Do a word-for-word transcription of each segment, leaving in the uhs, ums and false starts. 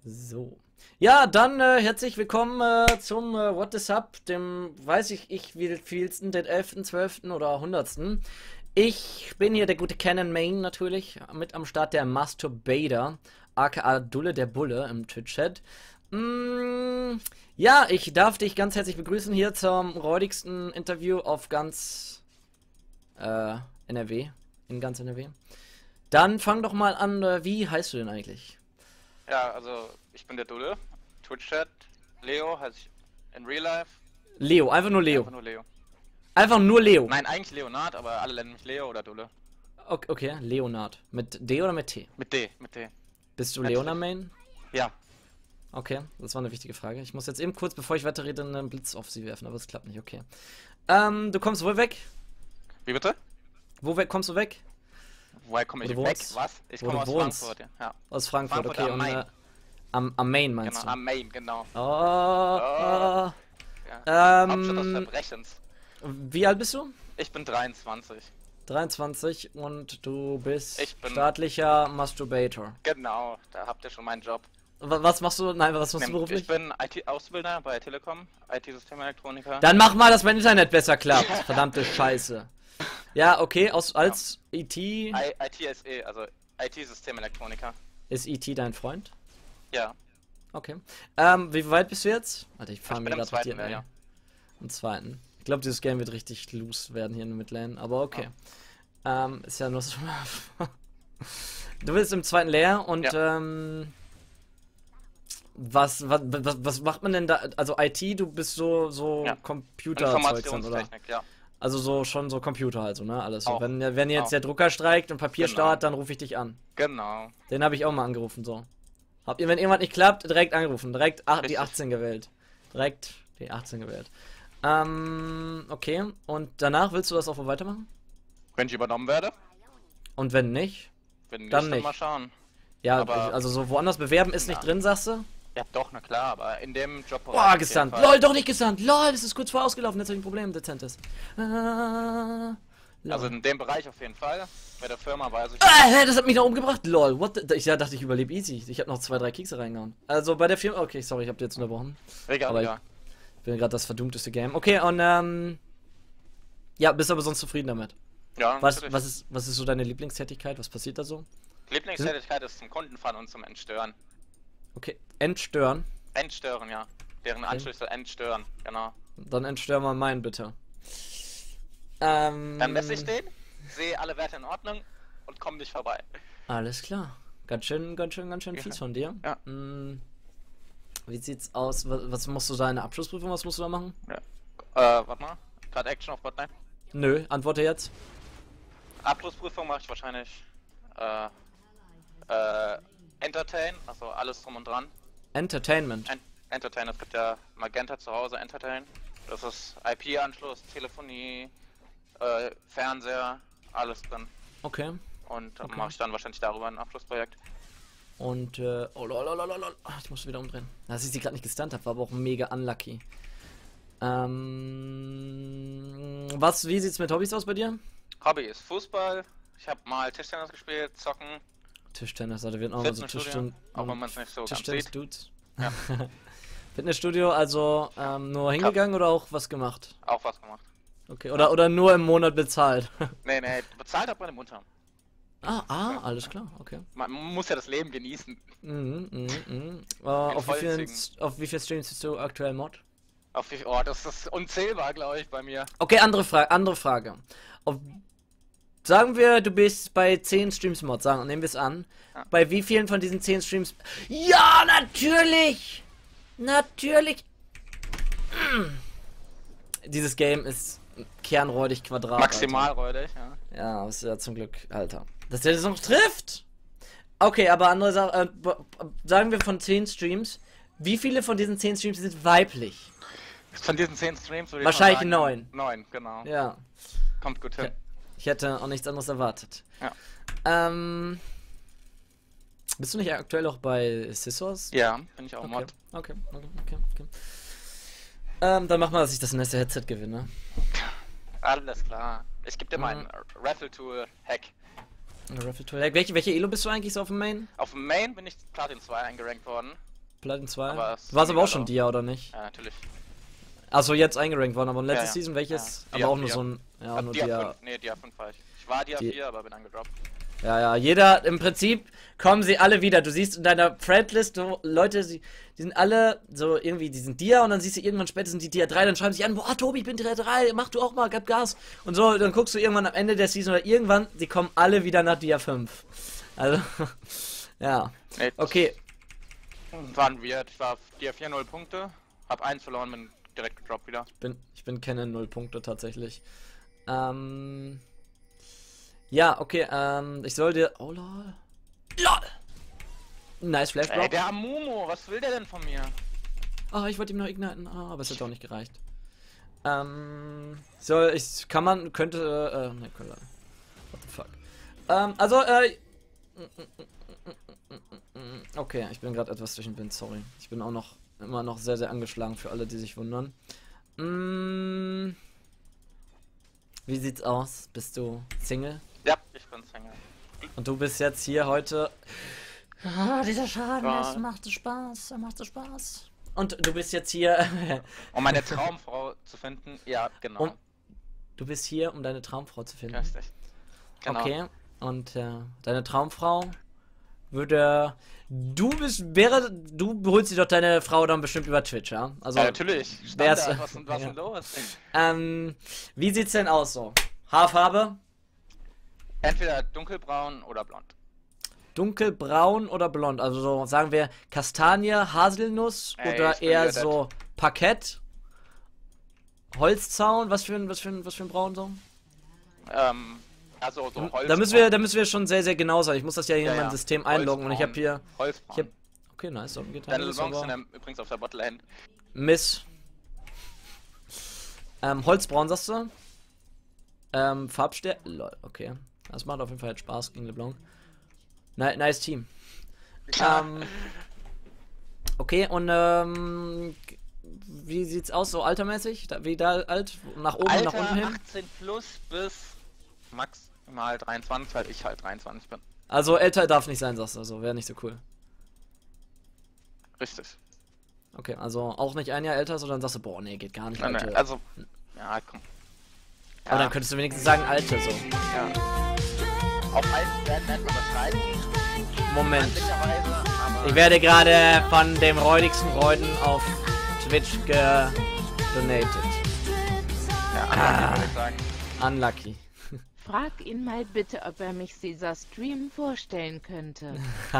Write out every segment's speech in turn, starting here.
So. Ja, dann äh, herzlich willkommen äh, zum äh, What is Up, dem, weiß ich, ich wie vielsten, den elften, zwölften oder hundertsten. Ich bin hier der gute Canon Main natürlich, mit am Start der Masturbator, aka Dulle der Bulle im Twitch-Chat. Mm, ja, ich darf dich ganz herzlich begrüßen hier zum räudigsten Interview auf ganz äh, N R W, in ganz N R W. Dann fang doch mal an, äh, wie heißt du denn eigentlich? Ja, also ich bin der Dulle, Twitch-Chat, Leo heiße ich in Real Life. Leo, einfach nur Leo. Einfach nur Leo. Einfach nur Leo. Nein, eigentlich Leonard, aber alle nennen mich Leo oder Dulle. Okay, okay, Leonard. Mit D oder mit T? Mit D, mit D. Bist du Natürlich. Leonard Main? Ja. Okay, das war eine wichtige Frage. Ich muss jetzt eben kurz, bevor ich weiterrede, einen Blitz auf sie werfen, aber es klappt nicht, okay. Ähm, du kommst wo weg? Wie bitte? Wo weg, kommst du weg? Woher komme ich Wo du weg? wohnst? Was? Ich Wo komme du aus wohnst? Frankfurt, ja. ja. Aus Frankfurt, Frankfurt okay. am Und, Main. äh, am, am Main meinst Genau, am Main, genau. du? Oh, Oh. oh. Ja. Ähm, Hauptstadt des Verbrechens. Wie alt bist du? Ich bin dreiundzwanzig. dreiundzwanzig und du bist Ich bin- staatlicher Masturbator. Genau, da habt ihr schon meinen Job. Wa- Was machst du? Nein, was machst du beruflich? Ich bin I T-Auszubildender bei Telekom, I T-Systemelektroniker. Dann mach mal, dass mein Internet besser klappt. Verdammte Scheiße. Ja, okay, aus, als I T... I T S E, also I T-Systemelektroniker. Ist I T dein Freund? Ja. Okay. Ähm, wie weit bist du jetzt? Warte, ich fahre Ich mir bin im gerade mit dir zweiten Lehrjahr. Im zweiten. Ich glaube, dieses Game wird richtig loose werden hier in Midlane, aber okay. Ähm, ist ja nur so... Du bist im zweiten Lehrjahr und, Ja. ähm... Was, was, was, was macht man denn da? Also I T, du bist so, so Ja. Computer-Zeugs dann, oder? Informationstechnik, ja. Also so schon so Computer halt so, ne? Alles so. Auch. Wenn, wenn jetzt Auch. der Drucker streikt und Papier Genau. starrt, dann rufe ich dich an. Genau. Den habe ich auch mal angerufen, so. Habt ihr, wenn irgendwas nicht klappt, direkt angerufen. Direkt ach, die Richtig. achtzehn gewählt. Direkt die achtzehn gewählt. Ähm, okay. Und danach willst du das auch wohl weitermachen? Wenn ich übernommen werde, Und wenn nicht? wenn nicht, Dann dann nicht. mal schauen. Ja, Aber- also so woanders bewerben ist nicht Ja. drin, sagst du? Ja, doch, na klar, aber in dem Job. Boah, gesandt. Lol, doch nicht gesandt. Lol, das ist kurz vor ausgelaufen. Jetzt habe ich ein Problem, dezentes. Äh, lol. Also in dem Bereich auf jeden Fall. Bei der Firma weiß ich. Ah, hä, das hat mich noch umgebracht. Lol, what the, ich ja, dachte, ich überlebe easy. Ich habe noch zwei, drei Kekse reingehauen. Also bei der Firma. Okay, sorry, ich habe dir jetzt unterbrochen. Egal, aber ja. Ich bin gerade das verdummteste Game. Okay, und ähm. Ja, bist aber sonst zufrieden damit. Ja, Was, natürlich. was, ist, was ist so deine Lieblingstätigkeit? Was passiert da so? Lieblingstätigkeit ist zum Kunden fahren und zum Entstören. Okay, entstören. Entstören, ja. Deren Anschlüsse entstören, genau. Dann entstören wir meinen, bitte. Ähm. Dann messe ich den, sehe alle Werte in Ordnung und komme nicht vorbei. Alles klar. Ganz schön, ganz schön, ganz schön Ja. fies von dir. Ja. Mm, wie sieht's aus? Was, was musst du da in der Abschlussprüfung, was musst du da machen? Ja. Äh, warte mal. Gerade Action auf Botline. Nö, antworte jetzt. Abschlussprüfung mache ich wahrscheinlich. Äh, äh, Entertain, also alles drum und dran. Entertainment. En Entertain, es gibt ja Magenta zu Hause, Entertain. Das ist I P-Anschluss, Telefonie, äh, Fernseher, alles drin. Okay. Und Okay. mache ich dann wahrscheinlich darüber ein Abschlussprojekt. Und, äh, oh lol, lol, lol, lol. Ach, ich muss wieder umdrehen. Dass ich sie gerade nicht gestunt habe, war aber auch mega unlucky. Ähm, was, wie sieht's mit Hobbys aus bei dir? Hobby ist Fußball. Ich habe mal Tischtennis gespielt, Zocken, Tischtennis, also wir hatten auch mal so Fitnessstudio, Tischten auch wenn man es nicht so ganz Tischtennis sieht. Dudes. Ja. Fitnessstudio, also ähm, nur hingegangen oder auch was gemacht? Auch was gemacht. Okay, oder, oder nur im Monat bezahlt? Nee, nee, bezahlt hat meine Mutter. ah, ah, alles klar, okay. Man muss ja das Leben genießen. Mhm, mhm, mhm. Äh, auf, wie vielen, Vollziehen. auf wie viel Streams bist du aktuell Mod? Auf wie, oh, das ist unzählbar, glaube ich, bei mir. Okay, andere, Fra andere Frage. Auf, sagen wir, du bist bei zehn Streams Mod, sagen, nehmen wir es an. Ja. Bei wie vielen von diesen zehn Streams... Ja, natürlich! Natürlich! Mm. Dieses Game ist kernräudig Quadrat. Maximal räudig, ja. Alter. Ja, ist ja zum Glück, Alter. Dass der das noch trifft! Okay, aber andere Sache, äh, b- b- sagen wir von zehn Streams, wie viele von diesen zehn Streams sind weiblich? Von diesen zehn Streams würde ich Wahrscheinlich mal sagen, neun. Neun, genau. Ja. Kommt gut hin. Ich hätte auch nichts anderes erwartet. Ja. Ähm. Bist du nicht aktuell auch bei Scissors? Ja, bin ich auch Okay. Mod. Okay, okay, okay, okay. Ähm, dann mach mal, dass ich das nächste Headset gewinne. Alles klar. Ich gebe dir Mhm. meinen Raffle-Tool-Hack. Raffle Tool. Welche, welche Elo bist du eigentlich so auf dem Main? Auf dem Main bin ich Platin zwei eingerankt worden. Platin zwei. Aber Du warst aber auch schon low. Dia, oder nicht? Ja, natürlich. Also jetzt eingerankt worden, aber letzte Ja, ja. Season welches? Ja. Dia Aber auch nur vier. so ein. Ja, Äh, nur Dia Dia. fünf. Nee, Dia fünf war ich. Ich war Dia Die- vier, aber bin angedroppt. Ja, ja, jeder, im Prinzip kommen sie alle wieder. Du siehst in deiner Friendlist, so Leute, die, die sind alle so irgendwie, die sind Dia und dann siehst du irgendwann spätestens die Dia drei, dann schreiben sie an, boah, Tobi, ich bin Dia drei, mach du auch mal, gib Gas. Und so, dann guckst du irgendwann am Ende der Season oder irgendwann, die kommen alle wieder nach Dia fünf. Also, ja. Nee, Okay, waren wir. Ich war auf Dia vier, null Punkte. Hab eins verloren, bin direkt gedroppt wieder. ich bin, ich bin Canon null Punkte tatsächlich. Ähm. Ja, okay, ähm, ich soll dir. Oh lol. LOL! Nice Flash Ey, Drop. der Amumu, was will der denn von mir? Ah, ich wollte ihm noch igniten, ah, aber es hat auch nicht gereicht. Ähm, soll ich, kann man, könnte, äh, ne, könnte, what the fuck. Ähm, also, äh, okay, ich bin gerade etwas durch den Wind, sorry. Ich bin auch noch, immer noch sehr, sehr angeschlagen für alle, die sich wundern. Mm, wie sieht's aus? Bist du Single? Ja, ich bin Single. Und du bist jetzt hier heute. Ah, dieser Schaden, Ja. es macht so Spaß, er macht so Spaß. Und du bist jetzt hier. Um meine Traumfrau zu finden, ja, genau. Um- Du bist hier, um deine Traumfrau zu finden. Richtig. Genau. Okay. Und äh, deine Traumfrau würde. Du bist. Wäre. Du holst dir doch deine Frau dann bestimmt über Twitch, ja? Also. Ja, natürlich. wär's- Standard, was, was ja. denn los? Ähm, wie sieht's denn aus so? Haarfarbe? Entweder dunkelbraun oder blond. Dunkelbraun oder blond? Also so, sagen wir Kastanie, Haselnuss Ey, oder ich bin eher wieder so Parkett? Holzzaun? Was für ein, was für ein, was für ein Braun so? Ähm, also so Holz. Da müssen wir, da müssen wir schon sehr, sehr genau sein. Ich muss das ja hier Ja, in mein ja. System einloggen und ich habe hier. Holzbraun. Ich hab, okay, nice, so geht Deine das LeBlancs aber. sind ja übrigens auf der Botlane. Miss. Ähm, Holzbraun sagst du? Ähm, Farbstärke. Lol, okay. Das macht auf jeden Fall jetzt Spaß gegen LeBlanc. Ni nice Team. Ähm, okay, und ähm, wie sieht's aus, so altermäßig? Da, wie da alt? Nach oben und nach Alter, unten hin? achtzehn plus bis maximal dreiundzwanzig, weil ich halt dreiundzwanzig bin. Also älter darf nicht sein, sagst du, also wäre nicht so cool. Richtig. Okay, also auch nicht ein Jahr älter, sondern sagst du, boah, nee, geht gar nicht, Nein, alte. nein, also, ja, komm. Ja, Aber dann könntest du wenigstens sagen, alte, so. ja. Auf alten werden nicht übertreiben, Moment. mancherweise, aber... Ich werde gerade von dem räudigsten Räuden auf Twitch gedonated. ja, Ah. würde ich sagen. Unlucky. Frag ihn mal bitte, ob er mich dieser Stream vorstellen könnte.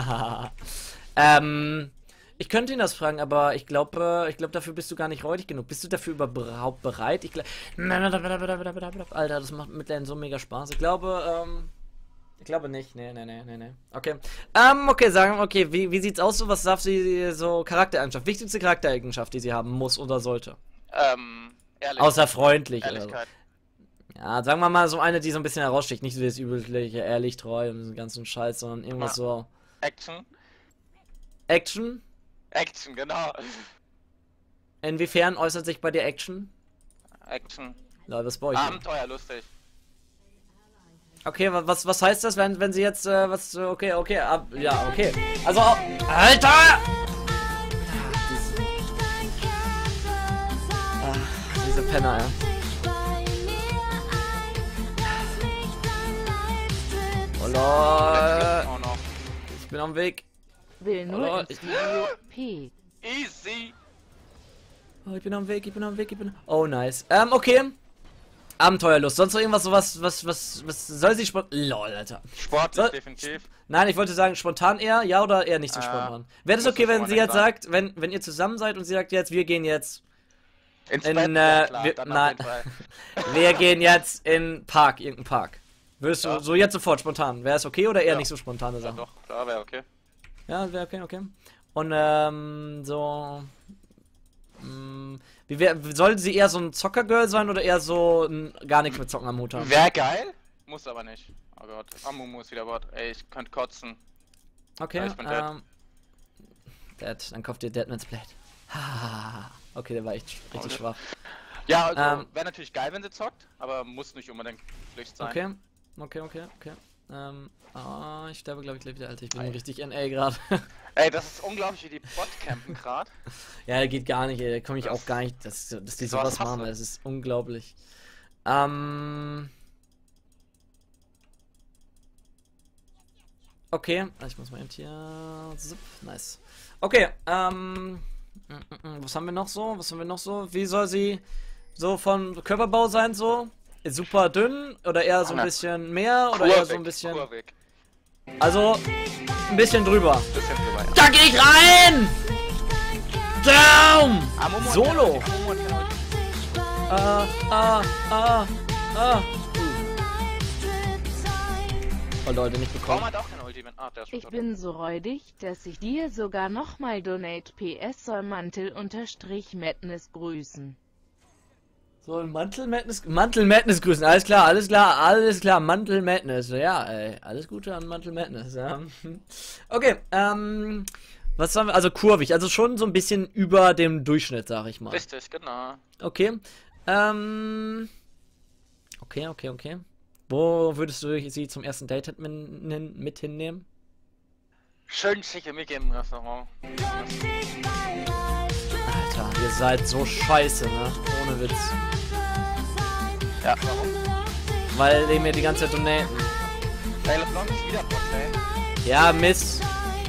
ähm, ich könnte ihn das fragen, aber ich glaube, ich glaube, dafür bist du gar nicht räudig genug. Bist du dafür überhaupt bereit? Ich glaube, Alter, das macht mittlerweile so mega Spaß. Ich glaube, ähm, ich glaube nicht. Nee, nee, nee, nee, nee. Okay. Ähm, okay, sagen, okay, wie, wie sieht's aus so? Was darf sie so Charaktereigenschaft? Wichtigste Charaktereigenschaft, die sie haben muss oder sollte? Ähm, ehrlich. Außer freundlich oder so. Ehrlichkeit. Ja, sagen wir mal so eine, die so ein bisschen heraussticht. Nicht so das übliche, ehrlich, treu und diesen ganzen Scheiß, sondern irgendwas Ja. so. Action. Action? Action, genau. Inwiefern äußert sich bei dir Action? Action. Leute, was bei euch? denn? Abenteuer lustig. Okay, wa- was, was heißt das, wenn, wenn sie jetzt, äh, was, äh, okay, okay, ab, ja, okay. Also, Alter! Ah, diese, ah, diese Penner, ja. Oh, lol. Oh noch. Ich bin am Weg. Will nur Oh, ins ich- Video P. Easy. Oh, ich bin am Weg, ich bin am Weg, ich bin. Oh, nice. Ähm, okay. Abenteuerlust. Sonst noch irgendwas, sowas, was, was, was soll sie spontan. Lol, Alter. Sportlich So- definitiv. Nein, ich wollte sagen, spontan eher, ja oder eher nicht so Äh, spontan. Wäre das muss okay, das wenn aber sie nicht jetzt sein. sagt, wenn, wenn ihr zusammen seid und sie sagt jetzt, wir gehen jetzt, Ins In, Bett, äh, ja klar, wir- dann nein. auf jeden Fall. wir gehen jetzt in Park, irgendeinen Park. Würdest du Ja. so jetzt sofort spontan? Wäre es okay oder eher Ja. nicht so spontane Ja Sachen? doch, klar, wäre okay. Ja, wäre okay, okay. Und ähm, so. Mh, wie wär, soll sie eher so ein Zockergirl sein oder eher so ein, gar nichts mit Zocken am Hut haben? Wäre geil, muss aber nicht. Oh Gott, Amumu ist wieder Bot. Ey, ich könnte kotzen. Okay, Ja, ich bin dead. ähm. Dead, dann kauft ihr Deadman's Blade. Hahaha. Okay, der war echt richtig Okay. schwach. Ja, also Ähm. wäre natürlich geil, wenn sie zockt, aber muss nicht unbedingt Pflicht sein. Okay, okay, okay, okay. Ähm, ah, ich sterbe glaube ich gleich wieder, Alter. Ich bin Ei. richtig N A gerade. Ey, das ist unglaublich, wie die Bot campen gerade. Ja, geht gar nicht, ey. Da komme ich Das- auch gar nicht, dass, dass die sowas sowas machen. hasse. Das ist unglaublich. Ähm. Okay, ich muss mal eben hier. Zip, nice. Okay, ähm. mm, mm, mm, Was haben wir noch so? Was haben wir noch so? Wie soll sie so von Körperbau sein so? Super dünn oder eher so ein Na, bisschen mehr oder eher so ein Kurvig, bisschen. kurvig. Also ein bisschen drüber. Bisschen drüber, ja. Da geh ich rein! Down! Ah, Momo hat Solo! keine Ulti, Momo hat keine Ulti. Ah, ah, ah, ah. Oh Leute, nicht Baum bekommen. hat auch keine Ulti. wenn- Ah, der ist schon Ich tot. bin so räudig, dass ich dir sogar nochmal Donate P S soll Mantel unterstrich Madness grüßen. So, ein Mantel Madness. Mantel Madness grüßen. Alles klar, alles klar, alles klar. Mantel Madness. Ja, ey. Alles Gute an Mantel Madness, ja. Okay, ähm. Was haben wir? Also kurvig. Also schon so ein bisschen über dem Durchschnitt, sag ich mal. Richtig, genau. Okay. Ähm. Okay, okay, okay. Wo würdest du sie zum ersten Date mit, mit hinnehmen? Schön schicke Mickey im Restaurant. Alter, ihr seid so scheiße, ne? Ohne Witz. Ja, warum? Weil ihr mir die ganze Zeit donaten. Ey, LeBlanc ist wieder Botlane. Ja, Mist.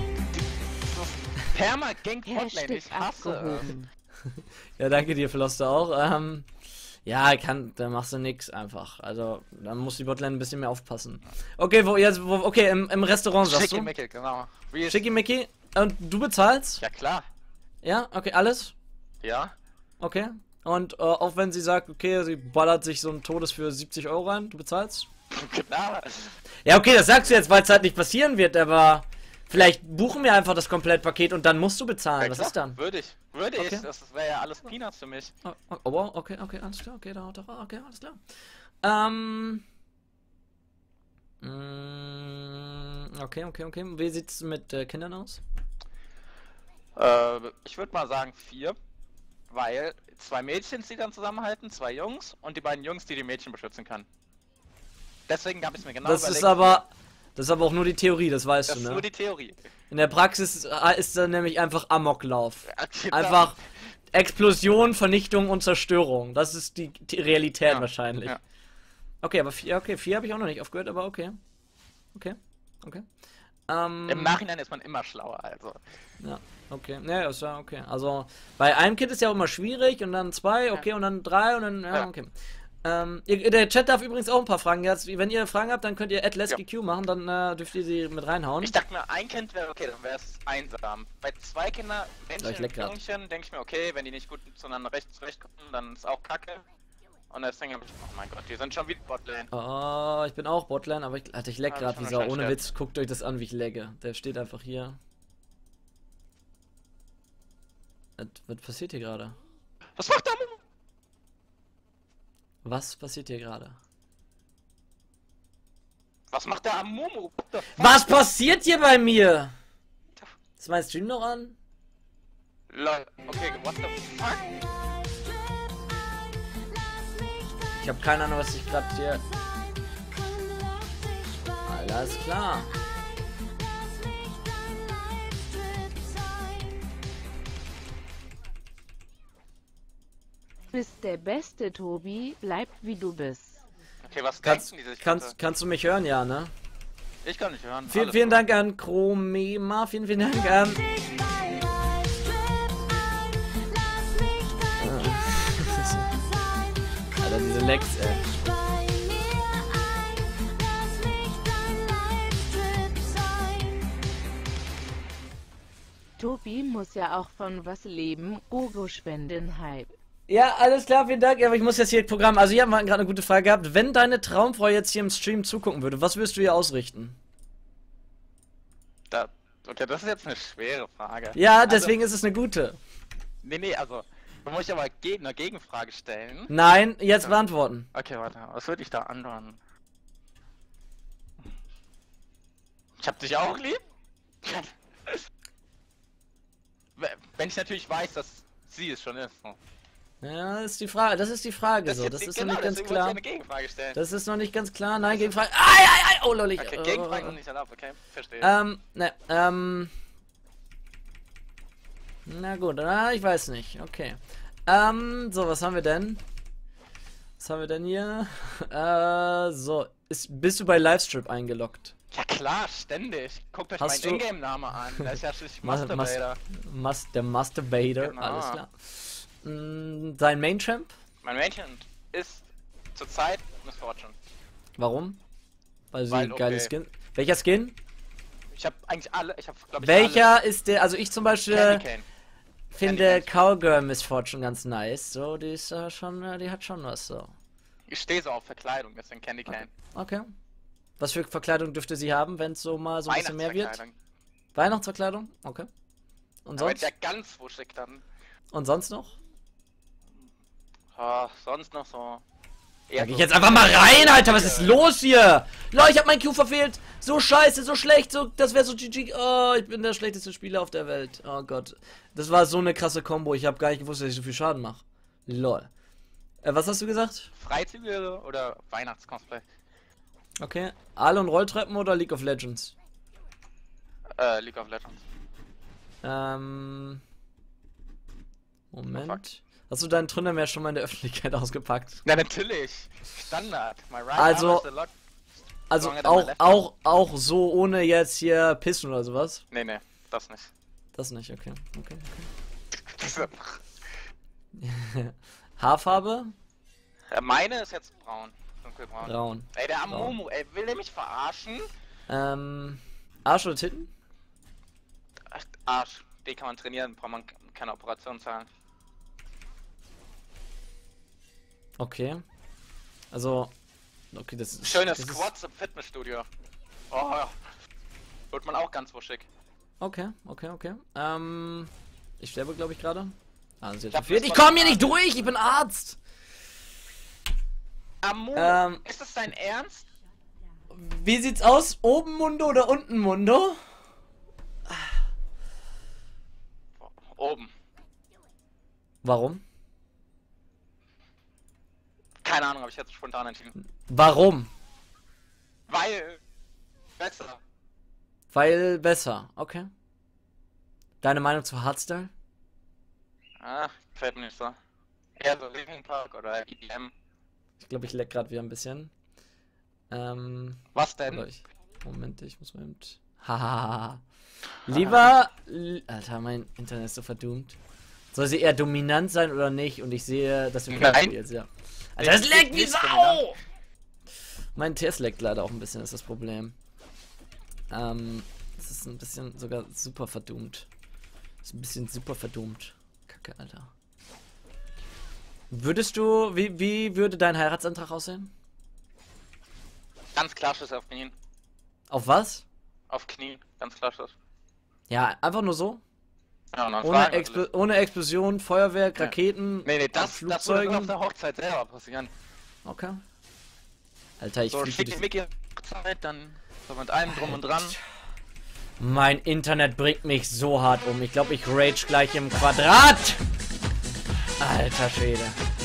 Perma Gang Botlane, Hashtag ich hasse es. abgehoben. Ja, danke dir, Floster auch. Ähm, ja, kann, da machst du nix einfach. Also, da muss die Botlane ein bisschen mehr aufpassen. Okay, wo jetzt, wo, okay, im, im Restaurant sagst Schicke du? Mickey, genau. Wie ist- Schickimicki. Und du bezahlst? Ja, klar. Ja, okay, alles? Ja. Okay. Und äh, auch wenn sie sagt, okay, sie ballert sich so ein Todes für siebzig Euro rein, du bezahlst? Genau. Ja, okay, das sagst du jetzt, weil es halt nicht passieren wird, aber vielleicht buchen wir einfach das Komplettpaket und dann musst du bezahlen. Ja, Was klar, ist dann? Würde ich. Würde Okay. ich. Das wäre ja alles Peanuts für mich. Oh, oh, oh, okay, okay, alles klar, okay, da, da, okay, alles klar. Ähm. mm, Okay, okay, okay. Wie sieht's mit äh, Kindern aus? Äh, ich würde mal sagen vier. Weil zwei Mädchen, die dann zusammenhalten, zwei Jungs und die beiden Jungs, die die Mädchen beschützen kann. Deswegen habe ich mir genau Das überlegt. ist aber. Das ist aber auch nur die Theorie, das weißt Das du, ist ne? nur die Theorie. In der Praxis äh, ist dann nämlich einfach Amoklauf. Ja, genau. Einfach Explosion, Vernichtung und Zerstörung. Das ist die, die Realität Ja, wahrscheinlich. ja. Okay, aber vier, okay, vier habe ich auch noch nicht aufgehört, aber okay. Okay, okay. Ähm, Im Nachhinein ist man immer schlauer, also. Ja, okay. Ja, ist ja okay. Also, bei einem Kind ist ja auch immer schwierig und dann zwei, okay, und dann drei und dann, ja, Ja. okay. Ähm, ihr, der Chat darf übrigens auch ein paar Fragen. Jetzt, wenn ihr Fragen habt, dann könnt ihr at Ja. LeskyQ machen, dann äh, dürft ihr sie mit reinhauen. Ich dachte mir, ein Kind wäre okay, dann wäre es einsam. Bei zwei Kindern, Ja, ich Männchen leck und grad. Jungchen, denke ich mir, okay, wenn die nicht gut zueinander recht zurechtkommen, dann ist auch kacke. Und deswegen habe ich, oh mein Gott, die sind schon wieder Botlane. Oh, ich bin auch Botlane, aber ich, Alter, ich leck Ah, gerade das wie kann Sau. Ohne wahrscheinlich Witz, guckt euch das an, wie ich legge. Der steht einfach hier. Was, was passiert hier gerade? Was macht der Momo? Was passiert hier gerade? Was macht der am Momo? What the fuck? Was passiert hier bei mir? Ist mein Stream noch an? Lol, okay, what the fuck? Ich habe keine Ahnung, was ich gerade hier... Alles klar. Du bist der Beste, Tobi. Bleib wie du bist. Okay, was Kannst, denken die sich kannst, bitte? kannst du mich hören, ja, ne? Ich kann nicht hören. Vielen, alles vielen gut. Dank an Chromema, vielen, vielen Dank an... Ah. Alter, diese Lecks, ey. Tobi muss ja auch von was leben. Gogo spenden Hype. Ja, alles klar, vielen Dank. Aber ich muss jetzt hier Programm. Also, hier haben wir gerade eine gute Frage gehabt. Wenn deine Traumfrau jetzt hier im Stream zugucken würde, was würdest du ihr ausrichten? Da, okay, das ist jetzt eine schwere Frage. Ja, Also, deswegen ist es eine gute. Nee, nee, also, da muss ich aber ge eine Gegenfrage stellen. Nein, jetzt beantworten. Okay, warte, was würde ich da antworten? Ich hab dich auch lieb? Wenn ich natürlich weiß, dass sie es schon ist. So. Ja, das ist die Frage. Das ist die Frage so. jetzt Das die- ist genau, noch nicht ganz deswegen wollte ich klar. eine Gegenfrage stellen. Das ist noch nicht ganz klar. Nein, Gegenfrage. Ai, ai, ai. Oh, lol. ich- Okay, äh, Gegenfragen sind nicht erlaubt, okay, verstehe. Ähm, ne, ähm. Na gut, na, ich weiß nicht. Okay. Ähm, so, was haben wir denn? Was haben wir denn hier? Äh, so. Ist, bist du bei Livestream eingeloggt? Ja klar, ständig. Guckt euch Hast meinen du- Ingame-Name an. Da ist ja schließlich Mas- Masturbator. Mas der Masturbator, Genau. alles klar. Mm, dein Main-Champ? Mein Mädchen ist zurzeit Miss Fortune. Warum? Weil sie Weil, ein geiles okay. Skin. Welcher Skin? Ich habe eigentlich alle, ich habe glaube ich Welcher ist der? Also ich zum Beispiel alle. Candy Cane. finde Candy Cowgirl Miss Fortune ganz nice. So, die ist äh, schon, äh, die hat schon was so. Ich stehe so auf Verkleidung, deswegen Candy Cane. Okay. Was für Verkleidung dürfte sie haben, wenn es so mal so ein bisschen mehr wird? Weihnachtsverkleidung. Weihnachtsverkleidung? Okay. Und Aber jetzt sonst? ja ganz wuschig dann. Und sonst noch? Oh, sonst noch so. Eher Da geh ich so- jetzt einfach mal rein, Alter, was ist los hier? Leute, ich hab mein Q verfehlt. So scheiße, so schlecht, so, das wäre so G G. Oh, ich bin der schlechteste Spieler auf der Welt. Oh Gott. Das war so eine krasse Kombo, ich habe gar nicht gewusst, dass ich so viel Schaden mache. Lol. Äh, was hast du gesagt? Freizügige oder Weihnachtscosplay? Okay. Aal- und Rolltreppen oder League of Legends? Äh, League of Legends. Ähm. Moment. fuck. Hast du deinen Tründermeer schon mal in der Öffentlichkeit ausgepackt? Na natürlich. Standard. My right Also- arm is a lot Also stronger than my auch, left arm. auch, auch so ohne jetzt hier pissen oder sowas? Nee, nee, das nicht. Das nicht, okay. Okay, Diese- okay. Haarfarbe? Äh, Meine ist jetzt braun. Dunkelbraun. Braun. Ey, der Braun. Amomo, ey, will der mich verarschen? Ähm. Arsch oder Titten? Ach, Arsch. Den kann man trainieren, braucht man keine Operation zahlen. Okay. Also. Okay, das ist. Schöne das ist- Squats im Fitnessstudio. Oh, wird man auch ganz wuschig. Okay, okay, okay. Ähm. Ich sterbe, glaube ich, gerade. Ah, sie hat Ich hab verfehlt. das Ich mal komme hier nicht gesagt. durch, ich bin Arzt! Amomo, Ähm. ist das dein Ernst? Wie sieht's aus? Oben Mundo oder unten Mundo? Oben. Warum? Keine Ahnung, habe ich jetzt spontan entschieden. Warum? Weil. Besser. Weil besser, okay. Deine Meinung zu Hardstyle? Ah, gefällt mir nicht so. Eher so Living Park oder E D M. Ich glaube, ich leck gerade wieder ein bisschen. Ähm. Was denn? Oder ich, Moment, ich muss mal eben. Hahaha. Lieber. li- Alter, mein Internet ist so verdummt. Soll sie eher dominant sein oder nicht? Und ich sehe, dass du Nein. Köln spielst, ja. Alter, das Ich- leckt wie nicht Sau! dominant. Mein T S leckt leider auch ein bisschen, ist das Problem. Ähm. Das ist ein bisschen sogar super verdummt. Ist ein bisschen super verdummt. Kacke, Alter. Würdest du. Wie, wie würde dein Heiratsantrag aussehen? Ganz klar Schuss auf Knien. Auf was? Auf Knien, ganz klar Schuss. Ja, einfach nur so? Ja, und dann Ohne, Fragen Expl natürlich. ohne Explosion, Feuerwerk, Ja. Raketen, Nee, nee, das, das würde dann Flugzeugen. auf der Hochzeit selber passieren. Okay. Alter, ich So, fliege schicke dich. Mickey Hochzeit, dann so mit allem drum und dran. Mein Internet bringt mich so hart um. Ich glaube, ich rage gleich im Quadrat. Alter Schwede.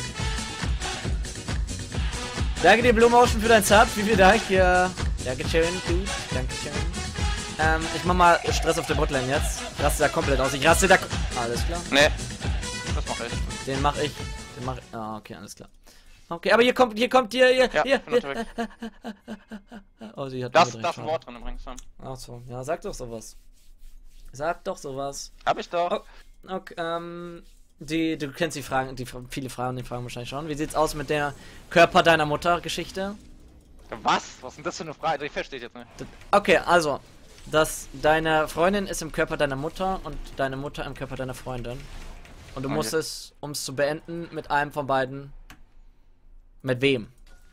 Danke dir, Blue Motion, für dein Sub. Vielen, vielen Dank. Ja, Dankeschön, Dude. Dankeschön. Ähm, ich mach mal Stress auf der Botlane jetzt. Ich raste da komplett aus. Ich raste da... Alles klar. Nee, das mache ich. Den mach ich. Den mach ich. Ah, okay, alles klar. Okay, aber hier kommt, hier kommt, hier, hier, Ja, hier. bin hier. unterwegs. Oh, sie hat Das, mir direkt das schon- Wort drin übrigens. Ja. Ach so, ja, sag doch sowas. Sag doch sowas. Hab ich doch. Oh. Okay, ähm, die, du kennst die Fragen, die viele Fragen, die Fragen wahrscheinlich schon. Wie sieht's aus mit der Körper deiner Mutter Geschichte? Was? Was ist denn das für eine Frage? Die verstehe ich jetzt nicht. Okay, also, dass deine Freundin ist im Körper deiner Mutter und deine Mutter im Körper deiner Freundin. Und du Okay. musst es, um es zu beenden, mit einem von beiden. Mit wem?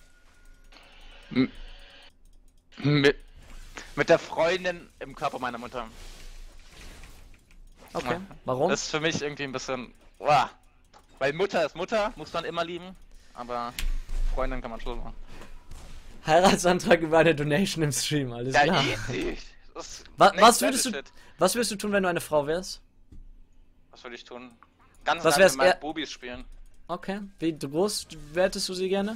Mit, mit der Freundin im Körper meiner Mutter. Okay, Ja. warum? Das ist für mich irgendwie ein bisschen. Uah. Weil Mutter ist Mutter, muss man immer lieben. Aber Freundin kann man Schluss machen. Heiratsantrag über eine Donation im Stream, alles Ja, klar. easy. Das ist Was, next was, level würdest du, shit. was würdest du tun, wenn du eine Frau wärst? Was würde ich tun? Ganz Was lange wär's mit meinen eher- Bubis spielen. Okay, wie groß wertest du sie gerne?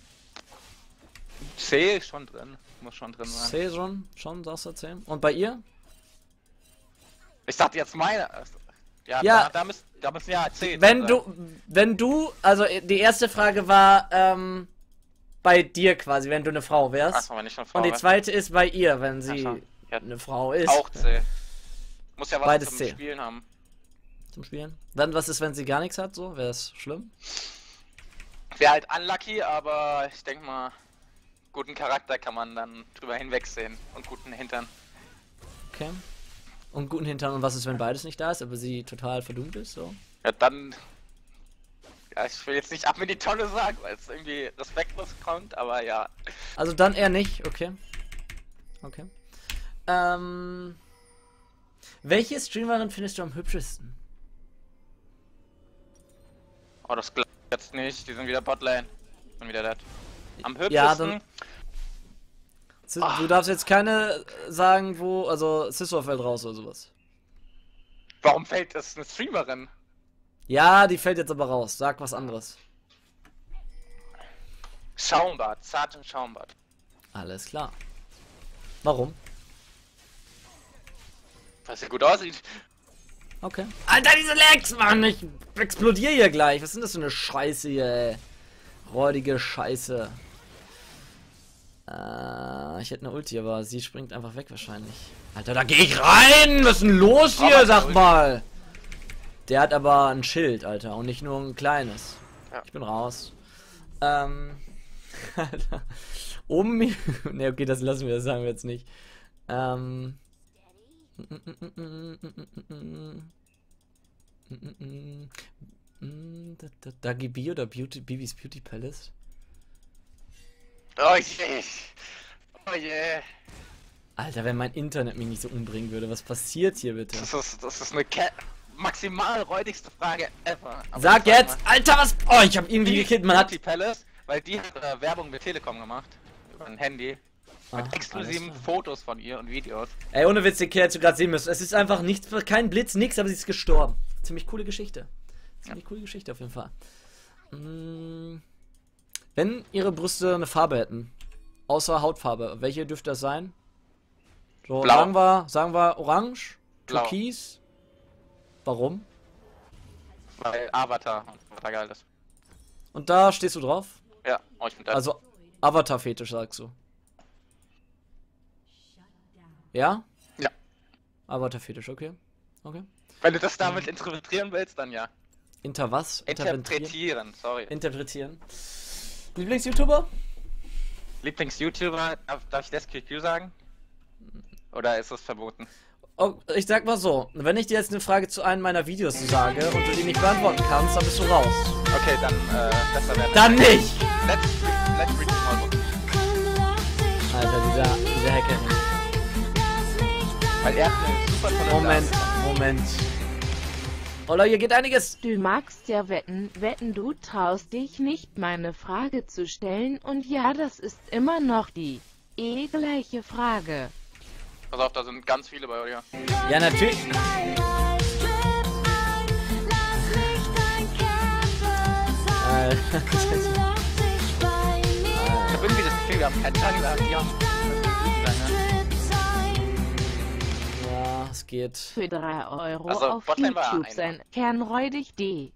C schon drin. Muss schon drin sein. C schon, schon, sagst du zehn. Und bei ihr? Ich dachte jetzt meine. Ja, Ja. Da, da, müssen, da müssen ja zehn. Wenn du, wenn du, also die erste Frage war, ähm, bei dir quasi, wenn du eine Frau wärst. Achso, wenn ich schon Frau Und die wär. zweite ist bei ihr, wenn sie Ach so, ja. eine Frau ist. Auch C. Muss ja was Beides zum C. Spielen haben. Zum Spielen. Dann, was ist, wenn sie gar nichts hat, so? Wäre es schlimm? Wäre halt unlucky, aber ich denke mal, guten Charakter kann man dann drüber hinwegsehen und guten Hintern. Okay. Und guten Hintern. Und was ist, wenn beides nicht da ist, aber sie total verdummt ist, so? Ja, dann. Ja, ich will jetzt nicht ab in die Tonne sagen, weil es irgendwie respektlos kommt, aber ja. Also dann eher nicht, okay. Okay. Ähm. Welche Streamerin findest du am hübschesten? Oh, das glaubt jetzt nicht, die sind wieder Botlane. Bin wieder dead. Am hübschesten. Ja, dann. Du Ah. darfst jetzt keine sagen, wo. Also, Scissor fällt raus oder sowas. Warum fällt das eine Streamerin? Ja, die fällt jetzt aber raus. Sag was anderes. Schaumbad, Sergeant Schaumbad. Alles klar. Warum? Weil sie gut aussieht. Okay. Alter, diese Lags, Mann! Ich explodiere hier gleich. Was ist denn das für eine Scheiße hier, ey? Räudige Scheiße. Äh, ich hätte eine Ulti, aber sie springt einfach weg wahrscheinlich. Alter, da gehe ich rein! Was ist denn los hier, sag mal? Der hat aber ein Schild, Alter, und nicht nur ein kleines. Ja. Ich bin raus. Ähm. Alter. Oben. Ne, okay, das lassen wir, das sagen wir jetzt nicht. Ähm. Dagi B oder Beauty, Bibis Beauty Palace? Oh je. Oh je. Alter, wenn mein Internet mich nicht so umbringen würde, was passiert hier bitte? Das ist, das ist eine Ke maximal räudigste Frage ever. Aber Sag ich jetzt! Alter, was. Oh, ich hab irgendwie Die gekillt, man hat. Beauty Palace, weil die hat äh, Werbung mit Telekom gemacht. Über ein Handy. Ah, Mit exklusiven alles Fotos von ihr und Videos. Ey, ohne Witz, den hättest du gerade sehen müssen. Es ist einfach nichts, kein Blitz, nix, aber sie ist gestorben. Ziemlich coole Geschichte. Ziemlich coole Geschichte auf jeden Fall. Mm, wenn ihre Brüste eine Farbe hätten, außer Hautfarbe, welche dürfte das sein? So, Blau. sagen wir, sagen wir orange, Blau. türkis. Warum? Weil Avatar und Avatar geil ist. Und da stehst du drauf? Ja, oh, ich bin da. Also Avatar-Fetisch, sagst du. Ja? Ja. Avatar-Fetisch, okay. Okay. Wenn du das damit interpretieren willst, dann ja. Inter was? Interpretieren, sorry. Interpretieren. Lieblings-YouTuber? Lieblings-YouTuber, darf, darf ich das Q Q sagen? Oder ist das verboten? Oh, ich sag mal so, wenn ich dir jetzt eine Frage zu einem meiner Videos sage und du die nicht beantworten kannst, dann bist du raus. Okay, dann, äh, besser werden. Dann nicht! Let's, let's read the small book. Alter, dieser, dieser Hacker. Weil er hat eine super tolle Moment, Blase. Moment. Ola, hier geht einiges. Du magst ja wetten, wetten du traust dich nicht, meine Frage zu stellen, und ja, das ist immer noch die eh gleiche Frage. Pass auf, da sind ganz viele bei dir. Ja, natürlich. Alter. Ich hab irgendwie das Gefühl, wir haben keinen Jungler, die haben... Ja, es geht. Für drei Euro Also, auf Botlane war YouTube einer. sein Kernräudig D.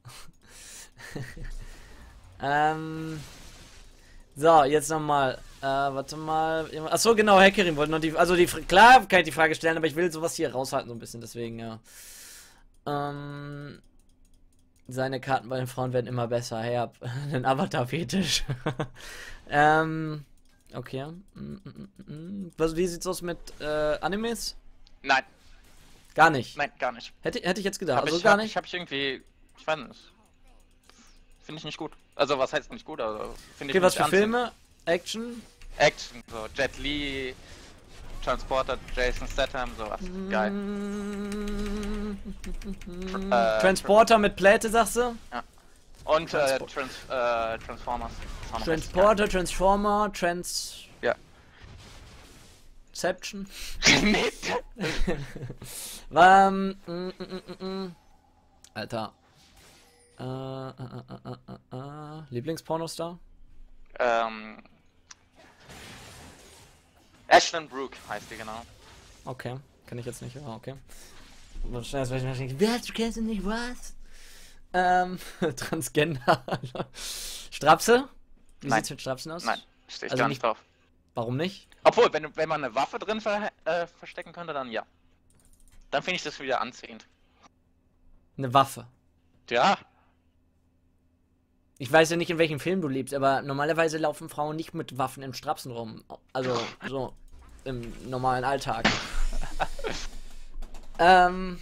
ähm. So, jetzt nochmal. Äh, warte mal. Achso, genau, Hackerin wollte noch die. Also, die. Klar kann ich die Frage stellen, aber ich will sowas hier raushalten, so ein bisschen, deswegen, ja. Ähm. Seine Karten bei den Frauen werden immer besser. Hey, hab einen Avatar-Fetisch. ähm. Okay. Was, wie sieht's aus mit äh, Animes? Nein, Gar nicht. nein, gar nicht. Hätte, hätte ich jetzt gedacht. Hab Also ich, gar hab, nicht. Ich hab ich irgendwie... Ich weiß nicht. Finde ich nicht gut. Also, was heißt nicht gut? Also, finde ich Okay, was nicht für anziehend. Filme? Action? Action, so Jet Li, Transporter, Jason Statham, sowas. Geil. Mm. äh, Transporter mit Pläte, sagst du? Und äh, Transport- Trans äh, Transformers. Ist auch noch Transporter, Transformer, Trans... Ja. Ception? richtig geil. Nee. ähm, mm, mm, mm, mm. Alter. Äh, äh, äh, äh, äh, äh. Lieblingspornostar? ähm. Ashton Brooke heißt die genau. Okay, kann ich jetzt nicht, aber okay. wahrscheinlich, wer, du kennst nicht was? Ähm, Transgender. Strapse? Wie Nein. sieht's mit Strapsen aus? Nein, stehe ich Also gar nicht- nicht drauf. Warum nicht? Obwohl, wenn, wenn man eine Waffe drin ver äh, verstecken könnte, dann ja. Dann finde ich das wieder anziehend. Eine Waffe. Ja, Ich weiß ja nicht, in welchem Film du lebst, aber normalerweise laufen Frauen nicht mit Waffen im Strapsen rum. Also, so im normalen Alltag. ähm.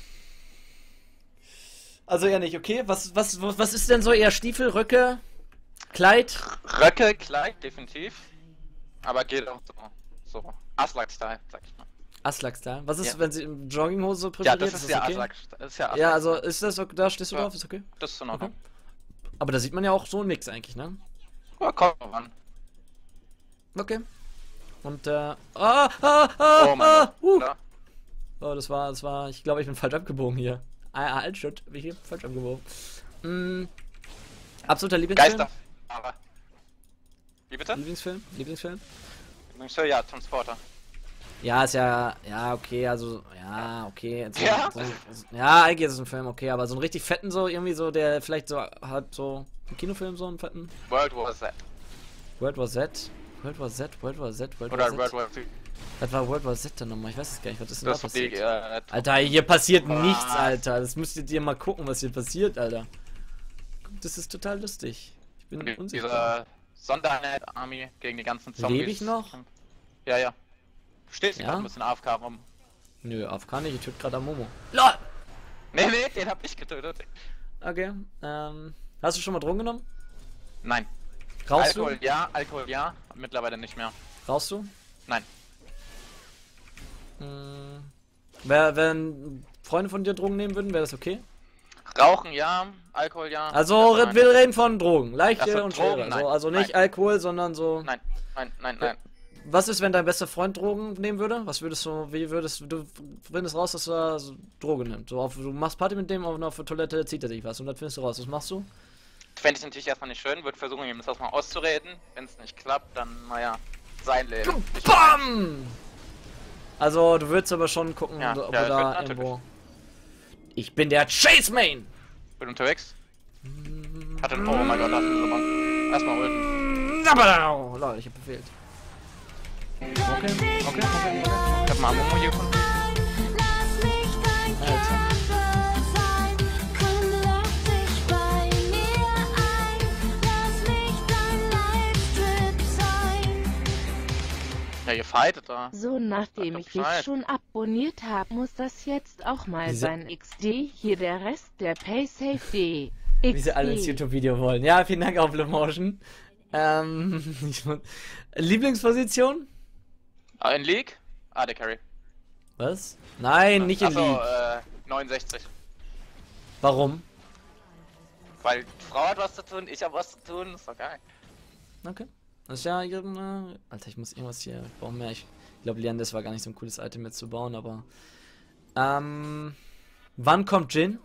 Also ja nicht, okay. Was, was, was ist denn so eher Stiefel, Röcke, Kleid? Röcke, Kleid, definitiv. Aber geht auch so. So. Aslak-Style, sag ich mal. Aslak-Style. Was ist, Ja. wenn sie im Jogginghose Ja, präferiert? das ist ja okay? Aslak. Das ist ja Aslak. Ja, also ist das, ok- da stehst du Ja. drauf, ist okay? Das ist in Ordnung. Okay. Aber da sieht man ja auch so einen Mix eigentlich, ne? Ja, kommt drauf an. Okay. Und, äh, ah, ah, ah, Oh mein ah, Gott. uh. Ja. Oh, das war, das war, ich glaube, ich bin falsch abgebogen hier. Ah, ah, halt, shit, bin ich hier falsch abgebogen. Mm, absoluter Lieblingsfilm? Geisterfahrer. Wie bitte? Lieblingsfilm? Lieblingsfilm? So, ja, Transporter. Ja, ist ja, ja, okay, also, ja, okay. So, Ja? So, ja, eigentlich ist es ein Film, okay, aber so einen richtig fetten, so, irgendwie so, der vielleicht so, hat so, ein Kinofilm, so einen fetten. World War Z. World War Z? World War Z, World War Z, World Oder War World Z. War Z. Was war World War Z denn nochmal? Ich weiß es gar nicht, was ist denn da Das ist die, passiert? äh, Alter, hier passiert Was? nichts, Alter. Das müsstet ihr mal gucken, was hier passiert, Alter. Das ist total lustig. Ich bin die- unsicher. diese Sondereinheit-Army gegen die ganzen Zombies. Lebe ich noch? Ja, ja. Du stehst hier Ja? gerade ein bisschen A F K rum. Nö, A F K nicht, ich töte gerade Momo. LOL! Nee, nee, den hab ich getötet. Okay, ähm. Hast du schon mal Drogen genommen? Nein. Rauchst Alkohol ja, Alkohol ja, mittlerweile nicht mehr. du? Rauchst du? Nein. Hm. Wer, wenn Freunde von dir Drogen nehmen würden, wäre das okay? Rauchen ja, Alkohol ja. Also, Nein. wir reden von Drogen. Leichte Ach so, und Drogen, schwere. nein. So, also nicht Nein. Alkohol, sondern so. Nein, nein, nein, nein. Was ist, wenn dein bester Freund Drogen nehmen würde? Was würdest du, wie würdest du, du findest raus, dass er so Drogen nimmt? So auf, du machst Party mit dem und auf der Toilette zieht er dich was und dann findest du raus. Was machst du? Fände ich natürlich erstmal nicht schön, würde versuchen, ihm das erstmal auszureden. Wenn es nicht klappt, dann, naja, sein Leben. Ich BAM! Also, du würdest aber schon gucken, Ja, ob ja, du ich da würd natürlich. irgendwo. Ich bin der Chase Main! bin unterwegs. Hatte einen, oh mein Gott, hat einen Mann. Erstmal ulten. Zabadau! Lol, ich hab befehlt. Okay, okay, okay, okay. Ich hab mal Amumu hier gefunden. Lass mich dein Alter. Körper sein, komm, lock dich bei mir ein, lass mich dein Live-Trip sein. Ja, ihr fightet da. So, nachdem Sag ich doch dich Bescheid. schon abonniert habe, muss das jetzt auch mal Diese- sein. X D, hier der Rest der PaySafe.de. Wie sie alle ins X D. YouTube-Video wollen. Ja, vielen Dank auf Motion. Ähm, ich, muss- Lieblingsposition? Ah, in League? Ah, der Carry. Was? Nein, nicht in Achso, League. äh, neunundsechzig. Warum? Weil die Frau hat was zu tun, ich hab was zu tun, ist doch geil. Okay. Das ist ja irgendeine... Alter, ich muss irgendwas hier... Ich brauche mehr. Ich glaube, Liandes war gar nicht so ein cooles Item jetzt zu bauen, aber... Ähm... Wann kommt Jin?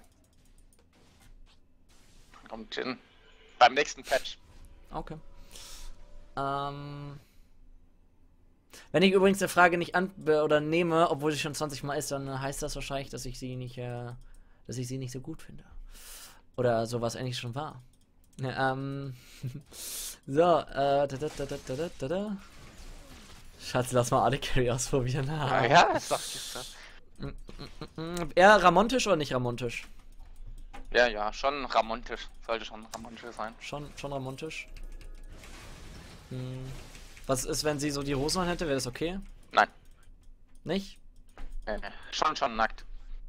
Kommt hin. Beim nächsten Patch. Okay. Ähm... Wenn ich übrigens eine Frage nicht an oder nehme, obwohl sie schon zwanzig Mal ist, dann heißt das wahrscheinlich, dass ich sie nicht, äh, dass ich sie nicht so gut finde. Oder sowas ähnliches schon war. Ja, ähm, so, äh, da, da, da, da, da, da, da. Schatz, lass mal A D Carry ausprobieren. Ah, ja, ist doch ist Mm, Eher ramontisch oder nicht ramontisch? Ja, ja, schon ramontisch. Sollte schon ramontisch sein. Schon, schon ramontisch. Hm. Was ist, wenn sie so die Hosen an hätte? Wäre das okay? Nein. Nicht? Nee, nee. Schon, schon nackt.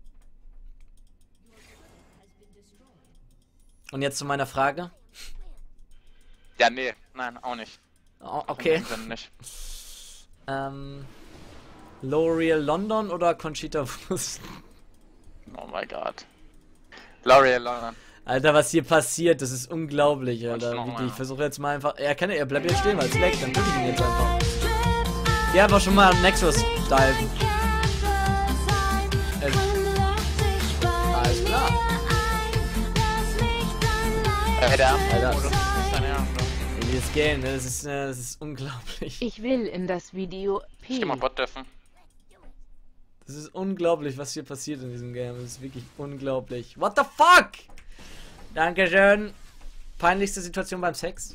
Und jetzt zu meiner Frage. Ja, nee, nein, auch nicht. Oh, okay. In dem Sinne nicht. Ähm. L'Oreal London oder Conchita Wurst? Oh mein Gott. L'Oreal London. Alter, was hier passiert, das ist unglaublich, Und Alter. noch Wie mal. die- Ich versuche jetzt mal einfach. Er kann ja, er bleibt jetzt stehen, weil es leckt, dann tue ich ihn jetzt einfach. Geh einfach schon mal am Nexus diven. Äh, alles klar. Äh, der Alter. Modus ist dein Ernst, oder? Wie das gehen, ne? Das ist, äh, das ist unglaublich. Ich will in das Video Ich P. geh mal Bot dürfen. Es ist unglaublich, was hier passiert in diesem Game. Es ist wirklich unglaublich. What the fuck? Dankeschön. Peinlichste Situation beim Sex?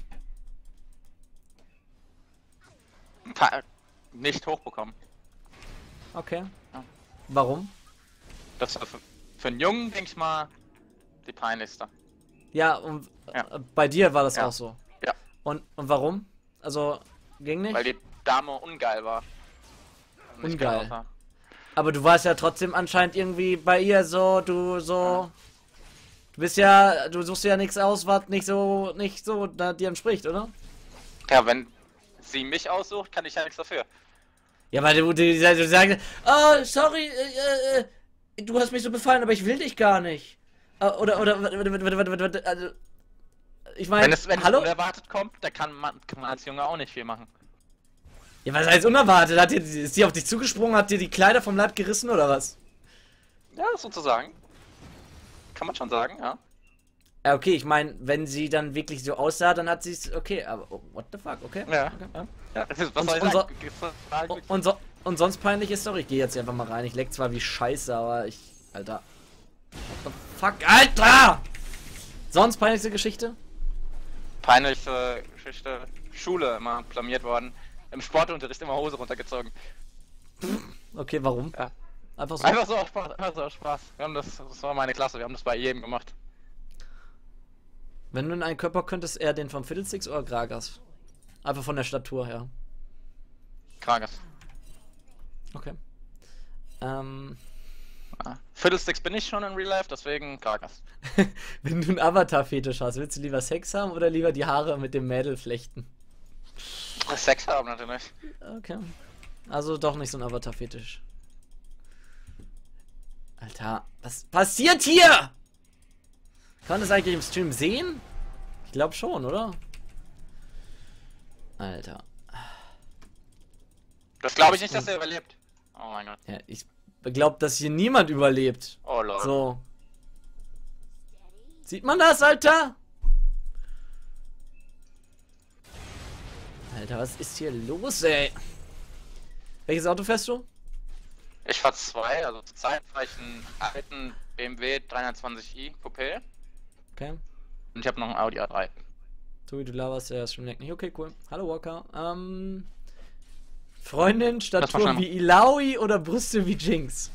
Pa nicht hochbekommen. Okay. Ja. Warum? Das war für, für einen Jungen, denke ich mal, die peinlichste. Ja, und Ja. äh, bei dir war das Ja. auch so. Ja. Und, und warum? Also, ging nicht? Weil die Dame ungeil war. Und nicht Ungeil. geil aussah. Aber du warst ja trotzdem anscheinend irgendwie bei ihr so, du so. Du bist ja, du suchst ja nichts aus, was nicht so, nicht so da, dir entspricht, oder? Ja, wenn sie mich aussucht, kann ich ja nichts dafür. Ja, weil du, du, du sagst, oh, sorry, äh, äh, du hast mich so befallen, aber ich will dich gar nicht. Äh, Oder, oder, warte, warte, warte, warte, warte, also, ich meine, Wenn es, wenn es hallo? unerwartet kommt, dann kann man, kann man als Junge auch nicht viel machen. Ja, was heißt unerwartet? Hat die, ist die auf dich zugesprungen, hat dir die Kleider vom Leib gerissen oder was? Ja, sozusagen. Kann man schon sagen, ja. Ja, okay, ich meine, wenn sie dann wirklich so aussah, dann hat sie es, okay, aber oh, what the fuck, okay? Ja. Okay. ja. ja das ist, was Und- soll ich und so- sagen? Ist total Und, glücklich. und, so, und sonst peinliche Story, ich gehe jetzt hier einfach mal rein. Ich leck zwar wie scheiße, aber ich, Alter. What the fuck, Alter! Sonst peinlichste Geschichte? Peinliche Geschichte. Schule immer blamiert worden. Im Sportunterricht immer Hose runtergezogen. Okay, warum? Ja. Einfach so. Einfach so aus Spaß, einfach so aus Spaß. Wir haben das, das war meine Klasse, wir haben das bei jedem gemacht. Wenn du in einen Körper könntest, eher den von Fiddlesticks oder Gragas? Einfach von der Statur her. Krages. Okay. Ähm, Ja. Fiddlesticks bin ich schon in Real Life, deswegen Krages. wenn du einen Avatar-Fetisch hast, willst du lieber Sex haben oder lieber die Haare mit dem Mädel flechten? Sex haben natürlich. Okay. Also doch nicht so ein Avatar-Fetisch. Alter, was passiert hier? Kann man das eigentlich im Stream sehen? Ich glaube schon, oder? Alter. Das glaube ich nicht, dass er überlebt. Oh mein Gott. Ja, ich glaube, dass hier niemand überlebt. Oh lol. So. Sieht man das, Alter? Alter, was ist hier los, ey? Welches Auto fährst du? Ich fahr zwei, also zur Zeit fahre ich einen alten B M W dreihundertzwanzig i Coupé Okay. und ich habe noch einen Audi A drei. Tobi, du laberst ja schon nicht. Okay, cool. Hallo, Walker. Ähm. Freundin, Statur schnell wie Ilaoi oder Brüste wie Jinx?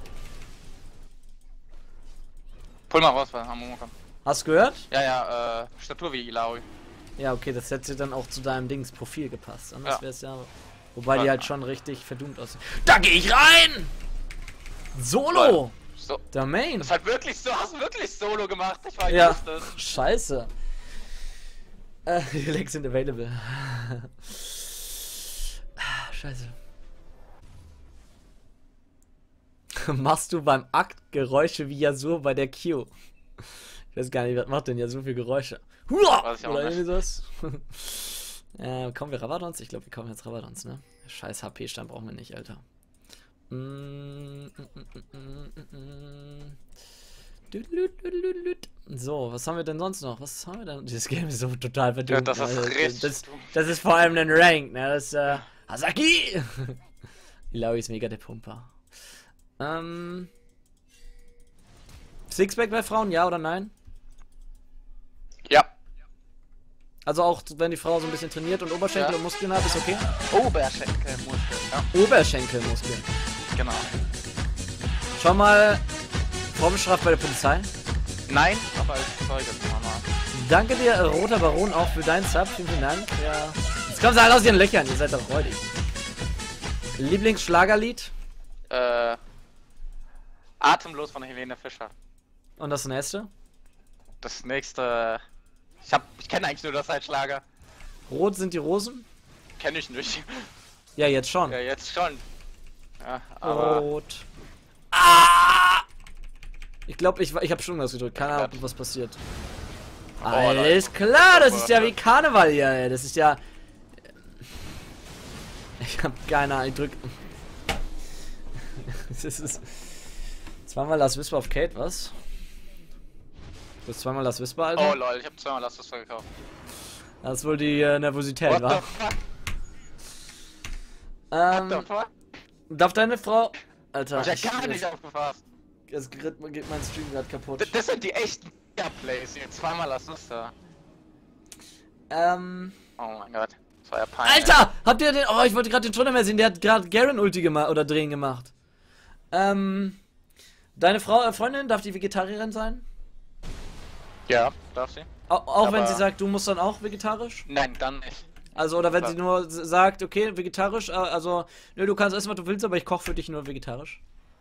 Pull mal raus, weil Hamburg kommt. Hast du gehört? Ja, ja, äh, Statur wie Ilaoi. Ja, okay, das hätte dann auch zu deinem Dings Profil gepasst. Anders Ja. wäre es ja. Wobei die Ja. halt schon richtig verdummt aussehen. Da gehe ich rein! Solo! So. Der Main! Das hat wirklich so, hast du wirklich Solo gemacht? Ich weiß Ja. nicht, das. Scheiße. Äh, die Links sind available. Ah, Scheiße. Machst du beim Akt Geräusche wie Yasuo bei der Q? Ich weiß gar nicht, was macht denn Yasuo für Geräusche? Hua! Weiß ich auch Oder nicht. irgendwie sowas. äh, kommen wir Rabadons? Ich glaube, wir kommen jetzt Rabadons, ne? Scheiß H P-Stand brauchen wir nicht, Alter. Mm, mm, mm, mm, mm, mm. So, was haben wir denn sonst noch? Was haben wir denn? Dieses Game ist so total verdummt. Ja, das ist Alter. richtig das, dumm. das ist vor allem ein Rank, ne? Das ist, äh, Hasaki! Ilaoi ist mega der Pumper. Ähm. Sixpack bei Frauen, ja oder nein? Ja. Also auch wenn die Frau so ein bisschen trainiert und Oberschenkel Ja. und Muskeln hat, ist okay? Oberschenkel, Muskel. Ja, Oberschenkelmuskeln. genau. Schon mal vorbestraft bei der Polizei. Nein, aber als Zeuge, Mama. Danke dir, Roter Baron, auch für deinen Sub. Vielen, vielen Dank. Ja. Jetzt kommen sie alle aus ihren Löchern. Ihr seid doch freudig. Lieblingsschlagerlied? Äh. Atemlos von Helene Fischer. Und das nächste? Das nächste. Ich hab. Ich kenne eigentlich nur das Zeitschlager. Rot sind die Rosen? Kenne ich nicht. Ja, jetzt schon. Ja, jetzt schon. Ja, aber. Rot. Ah! Ich glaube, ich, ich habe schon was gedrückt. Keine Ahnung, was passiert. Oh, Alles Leute. klar, das ist ja wie Karneval hier, ey. Das ist ja... Ich habe keine Ahnung, ich drück... Das ist... Zweimal Last Whisper auf Kate, was? Du hast zweimal Last Whisper, Alter? Oh lol, ich hab zweimal Last Whisper gekauft. Das ist wohl die äh, Nervosität, What wa? the fuck? Ähm, What the fuck? darf deine Frau... Alter, Hab ich ja gar ich- nicht aufgefasst. es geht, geht mein Stream gerade kaputt. Das, das sind die echten Plays. Zweimal Assist da. Ähm. Oh mein Gott. Das war ja peinlich. Alter! Habt ihr den. Oh, ich wollte gerade den Ton mehr sehen. Der hat gerade Garen Ulti gemacht oder Drehen gemacht. Ähm. Deine Frau, äh, Freundin, darf die Vegetarierin sein? Ja, darf sie? Au auch wenn Aber- sie sagt, du musst dann auch vegetarisch? Nein, dann nicht. Also, oder wenn Klar. sie nur s- sagt, okay, vegetarisch, äh, also, nö, du kannst essen, was du willst, aber ich koche für dich nur vegetarisch.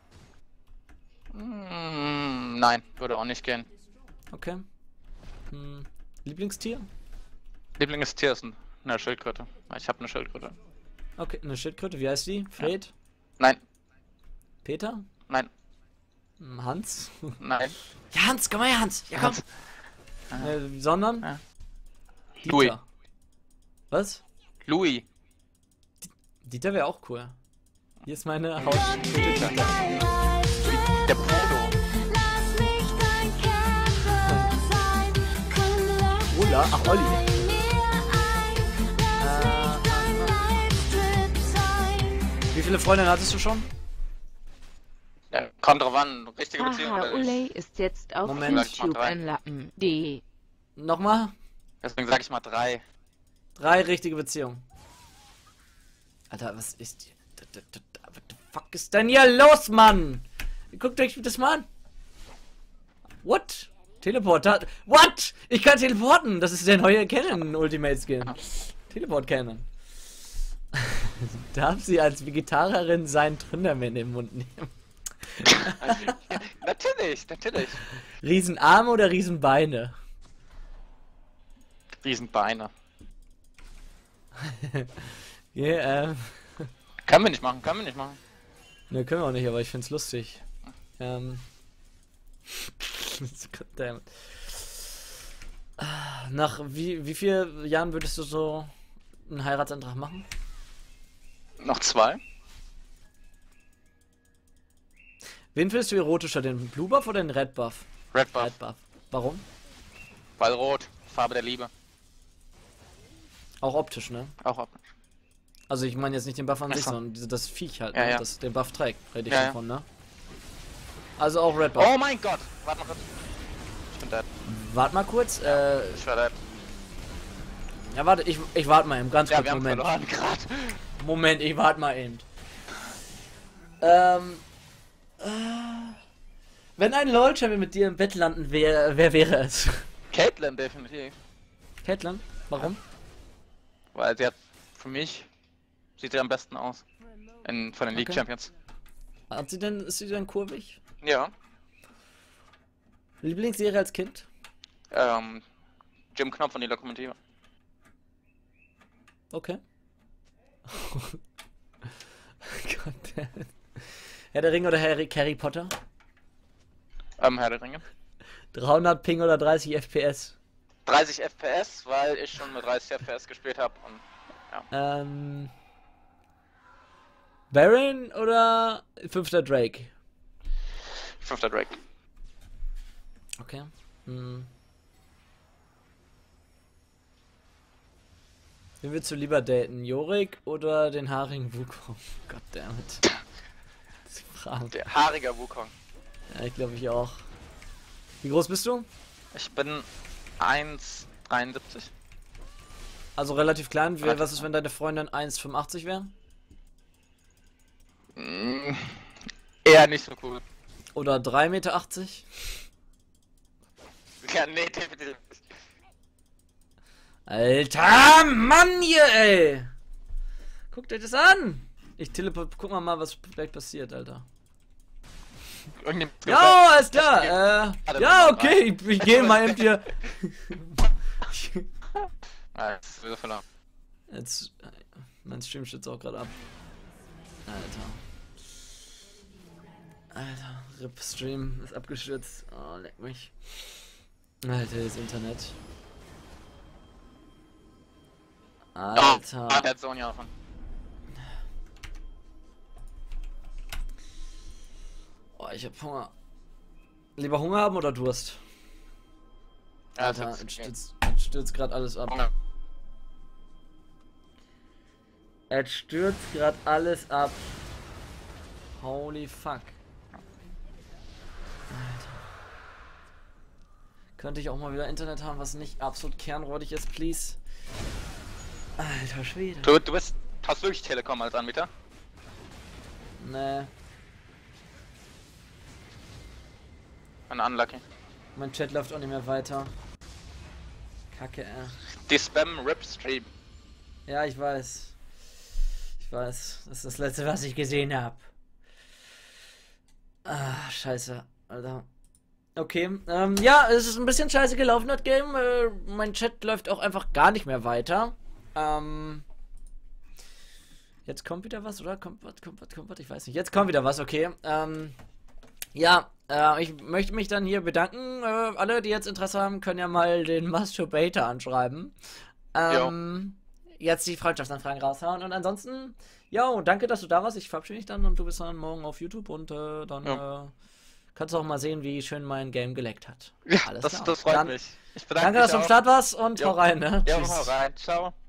Mm, nein, würde auch nicht gehen. Okay. Hm. Lieblingstier? Lieblingstier ist ein- eine Schildkröte. Ich habe eine Schildkröte. Okay, eine Schildkröte, wie heißt die? Fred? Nein, Peter? nein, Hm, Hans? nein. Ja, Hans, komm mal her, Hans! Ja, komm! Hans. Äh, sondern? Ja. Dieter. Louis. Was? Louis. Dieter wäre auch cool. Hier ist meine Haut. Der Polo. Lass mich dein Käfer sein. Komm, lass Ola? Ach, Olli. bei mir ein. Lass mich dein Live-Trip sein. Wie viele Freundinnen hattest du schon? Ja, kommt drauf an. Richtige Beziehung Haha, oder nicht. Ulay ist jetzt auf Moment. Sag ich mal YouTube drei. ein Lappen. D. Nochmal? Deswegen sage ich mal drei. Drei richtige Beziehungen. Alter, was ist hier? Da- da- da- da- What the fuck ist denn hier los, Mann? Guckt euch das mal an. What? Teleporter? What? Ich kann teleporten. Das ist der neue Canon Ultimate Skin. Teleport Canon. Darf sie als Vegetarierin seinen Tründerman in den Mund nehmen? Ja, natürlich, natürlich. Riesenarme oder Riesenbeine? Riesenbeine. Yeah, ähm. Können wir nicht machen, können wir nicht machen. Ne, können wir auch nicht, aber ich find's lustig. Ähm. Goddammit. Ah, Nach wie, wie vielen Jahren würdest du so einen Heiratsantrag machen? Noch zwei? Wen findest du erotischer, den Blue Buff oder den Red Buff? Red Buff. Red Buff. Warum? Weil rot. Farbe der Liebe. Auch optisch, ne? Auch optisch. Also ich meine jetzt nicht den Buff an sich, Ach so. sondern diese- das Viech halt, Ja, ne? ja. Das den Buff trägt, rede ich Ja, ja. davon, ne? Also auch Red Buff. Oh mein Gott! Warte mal kurz. Ich bin dead. Warte mal kurz, äh, Ich war dead. ja warte, ich, ich warte mal eben, ganz Ja, kurz, wir haben Moment. verloren gerade. Moment, ich warte mal eben. Ähm. Äh, wenn ein LOL-Champion mit dir im Bett landen wäre, wer wäre es? Caitlyn definitiv. Caitlyn? Warum? Weil sie hat für mich sieht sie am besten aus. In, von den League Okay. Champions. Hat sie denn, ist sie denn kurvig? Ja. Lieblingsserie als Kind? Ähm, Jim Knopf und die Lokomotive. Okay. Gott, der. Herr der Ringe oder Harry, Harry Potter? Ähm, Herr der Ringe. dreihundert Ping oder dreißig F P S? dreißig F P S, weil ich schon mit dreißig F P S gespielt habe. Und Ähm. Baron oder fünfter Drake? fünfter Drake. Okay. Hm. Wen willst du lieber daten? Jorik oder den haarigen Wukong? Goddammit. Das ist die Frage. Der haarige Wukong. Ja, ich glaube ich auch. Wie groß bist du? Ich bin eins Komma dreiundsiebzig. Also relativ klein. Wie, Relativ was ist, wenn deine Freundin eins Komma fünfundachtzig wäre? Mm, eher nicht so cool. Oder drei Komma achtzig Meter? Ja, nee, definitiv nicht. Alter Mann hier, ey! Guckt euch das an! Ich teleport, guck mal mal, was vielleicht passiert, Alter. Irgendjemand- Ja, alles klar. Äh, Warte, ja, warte, okay, ich, ich gehe mal eben hier. Ah, das ist wieder verloren. Jetzt, äh, mein Stream stürzt auch gerade ab. Alter. Alter, R I P Stream ist abgestürzt. Oh, leck mich. Alter, das Internet. Oh, Alter. ah, der hat Sonja davon. Oh, ich hab Hunger. Lieber Hunger haben oder Durst? Ja, Alter, das jetzt ist stürzt, jetzt stürzt gerade alles ab. Hunger. Jetzt stürzt gerade alles ab. Holy fuck. Alter. Könnte ich auch mal wieder Internet haben, was nicht absolut kernräudig ist, please. Alter Schwede. Du, du bist, hast wirklich Telekom als Anbieter? Nee, Ein Unlucky. mein Chat läuft auch nicht mehr weiter. Kacke, äh. Die Spam-Rip-Stream. Ja, ich weiß. Ich weiß. Das ist das letzte, was ich gesehen habe. Ah, scheiße, Alter. Okay, ähm, ja, es ist ein bisschen scheiße gelaufen, das Game. Äh, mein Chat läuft auch einfach gar nicht mehr weiter. Ähm. Jetzt kommt wieder was, oder? Kommt was, kommt was, kommt was? Ich weiß nicht. Jetzt kommt wieder was, okay. Ähm. Ja, äh, ich möchte mich dann hier bedanken. Äh, alle, die jetzt Interesse haben, können ja mal den Masturbator anschreiben. Ähm. Jetzt die Freundschaftsanfragen raushauen. Und ansonsten, jo, danke, dass du da warst. Ich verabschiede mich dann und du bist dann morgen auf YouTube und äh, dann Ja. äh, kannst du auch mal sehen, wie schön mein Game geleckt hat. Ja, Alles das, klar. das freut Dann mich. Ich bedanke Danke, mich dass du am auch. Start warst und Jo. hau rein, ne? Ja, Tschüss. hau rein. Ciao.